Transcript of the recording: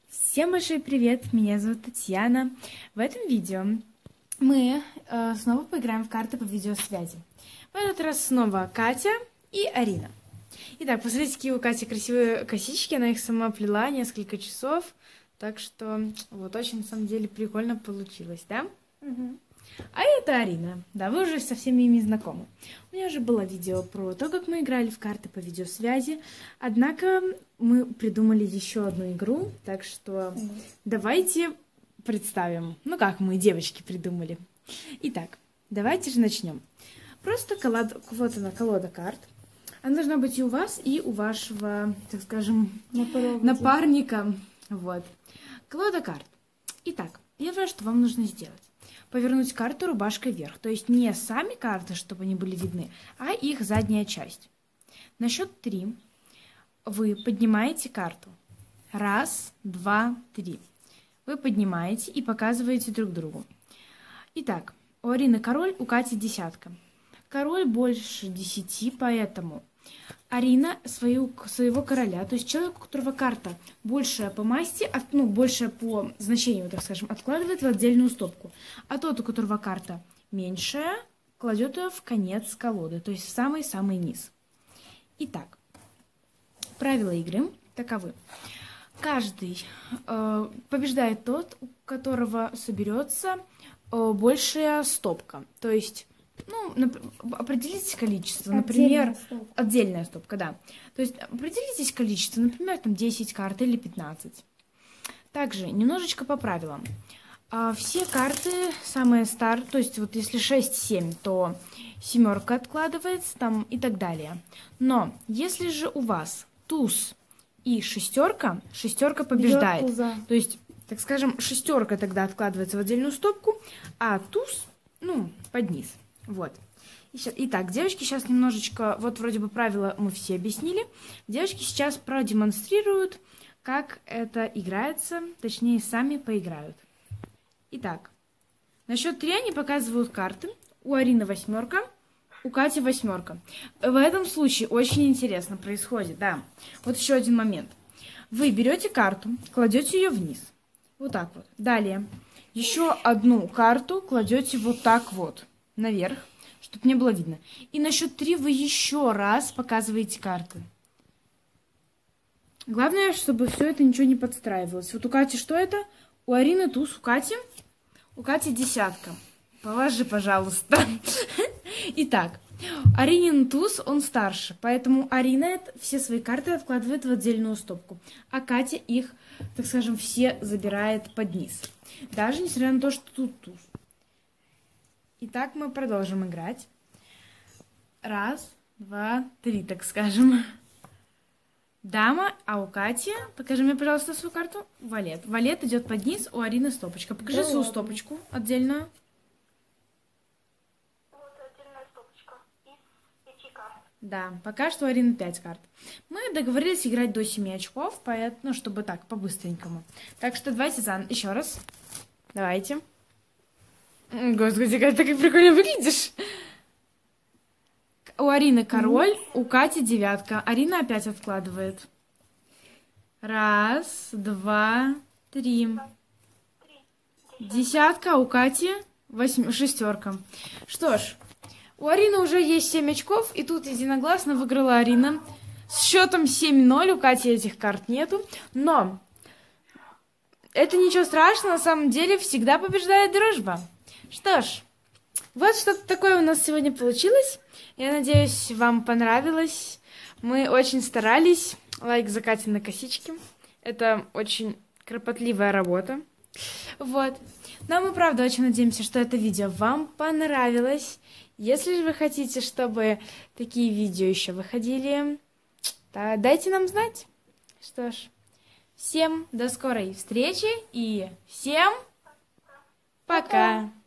Всем большой привет, меня зовут Татьяна. В этом видео мы снова поиграем в карты по видеосвязи. В этот раз снова Катя и Арина. Итак, посмотрите, какие у Кати красивые косички, она их сама плела несколько часов. Так что вот очень на самом деле прикольно получилось, да? Угу. А это Арина. Да, вы уже со всеми ими знакомы. У меня уже было видео про то, как мы играли в карты по видеосвязи. Однако мы придумали еще одну игру, так что давайте представим. Ну, как мы, девочки, придумали. Итак, давайте же начнем. Просто вот она, колода карт. Она должна быть и у вас, и у вашего, так скажем, напарника. Вот. Колода карт. Итак, первое, что вам нужно сделать. Повернуть карту рубашкой вверх. То есть не сами карты, чтобы они были видны, а их задняя часть. На счет 3 вы поднимаете карту. 1, 2, 3. Вы поднимаете и показываете друг другу. Итак, у Арины король, у Кати десятка. Король больше 10, поэтому Арина своего короля, то есть человек, у которого карта большая по масти, большая по значению, так скажем, откладывает в отдельную стопку. А тот, у которого карта меньшая, кладет ее в конец колоды, то есть в самый-самый низ. Итак, правила игры таковы. Каждый побеждает тот, у которого соберется большая стопка. То есть определитесь количество, например, отдельная стопка, да. То есть определитесь количество, например, там 10 карт или 15. Также немножечко по правилам. Все карты самые старые, то есть вот если 6-7, то семерка откладывается там и так далее. Но если же у вас туз и шестерка побеждает. То есть, так скажем, шестерка тогда откладывается в отдельную стопку, а туз, под низ. Вот. Итак, девочки сейчас немножечко, вот вроде бы правила мы все объяснили. Девочки сейчас продемонстрируют, как это играется, точнее, сами поиграют. Итак, на счет 3 они показывают карты. У Арины 8, у Кати 8. В этом случае очень интересно происходит, да. Вот еще один момент. Вы берете карту, кладете ее вниз. Вот так вот. Далее, еще одну карту кладете вот так вот наверх, чтобы не было видно. И на счет 3 вы еще раз показываете карты. Главное, чтобы все это ничего не подстраивалось. Вот у Кати что это? У Арины туз, у Кати десятка. Положи, пожалуйста. Итак, Аринин туз, он старше, поэтому Арина все свои карты откладывает в отдельную стопку, а Катя их, так скажем, все забирает под низ. Даже несмотря на то, что тут туз. Итак, мы продолжим играть. 1, 2, 3, так скажем. Дама, а у Кати, покажи мне, пожалуйста, свою карту. Валет. Валет идет под низ, у Арины стопочка. Покажи свою стопочку отдельную. Вот отдельная стопочка из 5 карт. Да, пока что у Арины 5 карт. Мы договорились играть до 7 очков, поэтому, чтобы так, по-быстренькому. Так что давайте еще раз. Давайте. Господи, как ты как прикольно выглядишь. У Арины король, у Кати 9. Арина опять откладывает. 1, 2, 3. Десятка, у Кати 6. Что ж, у Арины уже есть 7 очков, и тут единогласно выиграла Арина. С счетом 7-0, у Кати этих карт нету, но это ничего страшного, на самом деле всегда побеждает дружба. Что ж, вот что-то такое у нас сегодня получилось. Я надеюсь, вам понравилось. Мы очень старались. Лайк за Катины косички. Это очень кропотливая работа. Вот. Но мы, правда, очень надеемся, что это видео вам понравилось. Если же вы хотите, чтобы такие видео еще выходили, то дайте нам знать. Что ж, всем до скорой встречи и всем пока!